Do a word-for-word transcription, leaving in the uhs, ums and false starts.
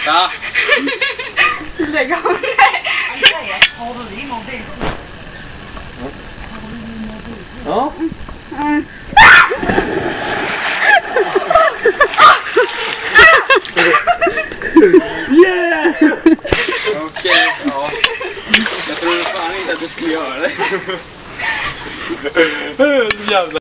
Ja. Lägg av dig. Har du din mobil? Ja. Mm. Yeah! Okej, ja. Jag tror fan inte att du skulle göra det. Jävlar.